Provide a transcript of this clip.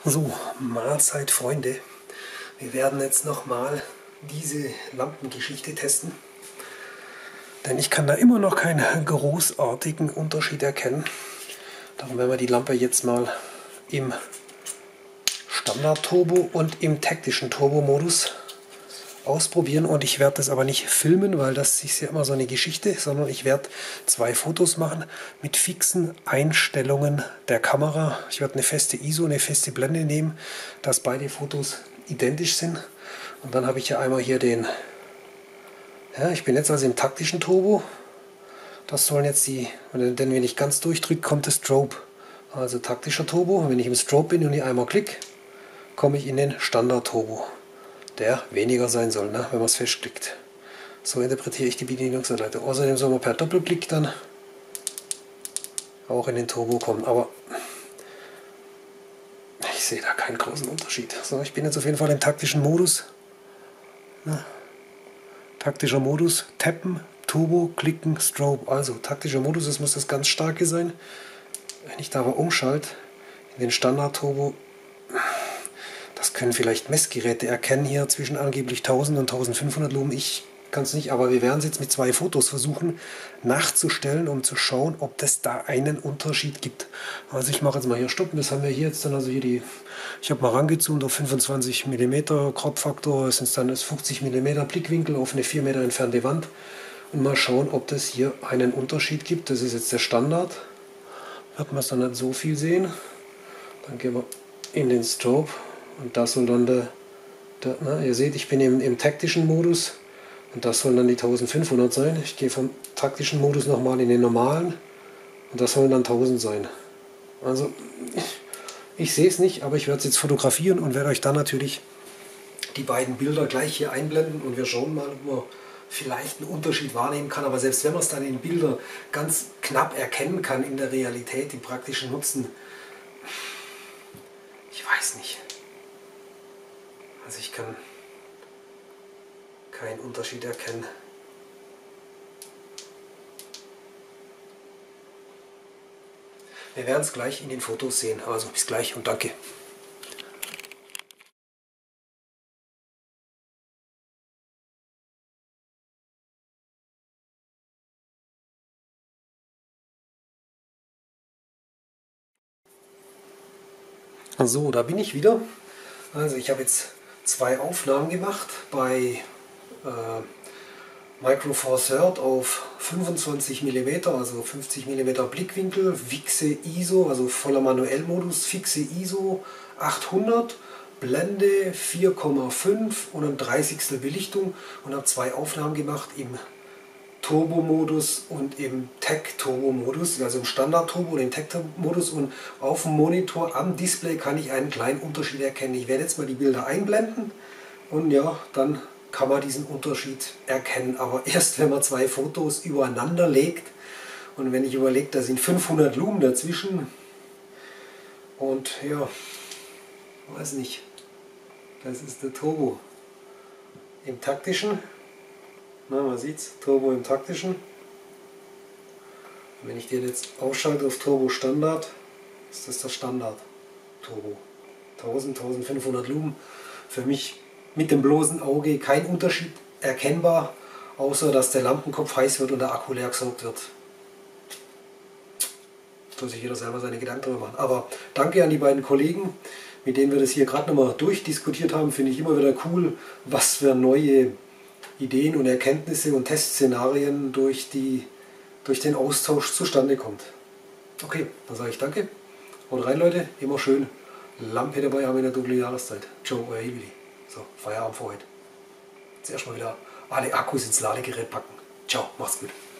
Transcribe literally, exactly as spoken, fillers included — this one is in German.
So, Mahlzeit, Freunde. Wir werden jetzt nochmal diese Lampengeschichte testen. Denn ich kann da immer noch keinen großartigen Unterschied erkennen. Darum werden wir die Lampe jetzt mal im Standard-Turbo und im taktischen Turbo-Modus ausprobieren. Und ich werde das aber nicht filmen, weil das ist ja immer so eine Geschichte, sondern ich werde zwei Fotos machen mit fixen Einstellungen der Kamera. Ich werde eine feste I S O, eine feste Blende nehmen, dass beide Fotos identisch sind. Und dann habe ich ja einmal hier den, ja, ich bin jetzt also im taktischen Turbo. Das sollen jetzt die, denn wenn ich ganz durchdrücke, kommt das Strobe. Also taktischer Turbo. Und wenn ich im Strobe bin und hier einmal klicke, komme ich in den Standard Turbo, der weniger sein soll, ne, wenn man es festklickt. So interpretiere ich die Bedienungsanleitung. Außerdem soll man per Doppelklick dann auch in den Turbo kommen. Aber ich sehe da keinen großen Unterschied. So, ich bin jetzt auf jeden Fall im taktischen Modus. Ne. Taktischer Modus, tappen, Turbo, klicken, Strobe. Also taktischer Modus, das muss das ganz starke sein. Wenn ich da aber umschalte in den Standard Turbo, das können vielleicht Messgeräte erkennen hier zwischen angeblich tausend und eintausendfünfhundert Lumen. Ich kann es nicht, aber wir werden es jetzt mit zwei Fotos versuchen nachzustellen, um zu schauen, ob das da einen Unterschied gibt. Also ich mache jetzt mal hier Stopp. Das haben wir hier jetzt dann, also hier die, ich habe mal rangezoomt auf fünfundzwanzig Millimeter Crop-Faktor, es sind dann das fünfzig Millimeter Blickwinkel auf eine vier Meter entfernte Wand. Und mal schauen, ob das hier einen Unterschied gibt. Das ist jetzt der Standard. Wird man es dann nicht so viel sehen. Dann gehen wir in den Strobe. Und das soll dann der, der na, ihr seht, ich bin im, im taktischen Modus und das sollen dann die eintausendfünfhundert sein. Ich gehe vom taktischen Modus nochmal in den normalen und das sollen dann tausend sein. Also ich, ich sehe es nicht, aber ich werde es jetzt fotografieren und werde euch dann natürlich die beiden Bilder gleich hier einblenden und wir schauen mal, ob man vielleicht einen Unterschied wahrnehmen kann. Aber selbst wenn man es dann in Bildern ganz knapp erkennen kann in der Realität, im praktischen Nutzen, ich weiß nicht. Also ich kann keinen Unterschied erkennen. Wir werden es gleich in den Fotos sehen. Also bis gleich und danke. So, da bin ich wieder. Also ich habe jetzt zwei Aufnahmen gemacht bei äh, Micro Four Thirds auf fünfundzwanzig Millimeter, also fünfzig Millimeter Blickwinkel, fixe I S O, also voller Manuellmodus, fixe I S O achthundert, Blende vier Komma fünf und ein dreißigstel Belichtung und habe zwei Aufnahmen gemacht im Turbo-Modus und im Tech-Turbo-Modus, also im Standard-Turbo und im Tech-Modus, und auf dem Monitor am Display kann ich einen kleinen Unterschied erkennen. Ich werde jetzt mal die Bilder einblenden und ja, dann kann man diesen Unterschied erkennen, aber erst wenn man zwei Fotos übereinander legt und wenn ich überlege, da sind fünfhundert Lumen dazwischen und ja, weiß nicht, das ist der Turbo im taktischen. Na, man sieht es, Turbo im taktischen. Wenn ich den jetzt ausschalte auf Turbo Standard, ist das der Standard Turbo. tausend, eintausendfünfhundert Lumen. Für mich mit dem bloßen Auge kein Unterschied erkennbar, außer dass der Lampenkopf heiß wird und der Akku leer gesaugt wird. Soll sich jeder selber seine Gedanken darüber machen. Aber danke an die beiden Kollegen, mit denen wir das hier gerade nochmal durchdiskutiert haben. Finde ich immer wieder cool, was für neue Ideen und Erkenntnisse und Testszenarien durch, die, durch den Austausch zustande kommt. Okay, dann sage ich danke. Haut rein, Leute. Immer schön Lampe dabei haben in der dunklen Jahreszeit. Ciao, euer Hibili. So, Feierabend für heute. Jetzt erstmal wieder alle Akkus ins Ladegerät packen. Ciao, macht's gut.